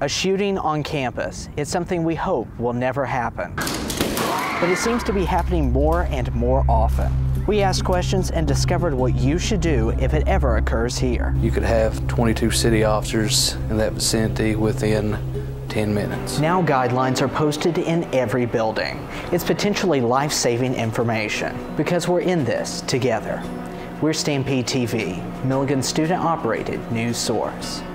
A shooting on campus. It's something we hope will never happen. But it seems to be happening more and more often. We asked questions and discovered what you should do if it ever occurs here. You could have 22 city officers in that vicinity within 10 minutes. Now guidelines are posted in every building. It's potentially life-saving information because we're in this together. We're Stampede TV, Milligan's student-operated news source.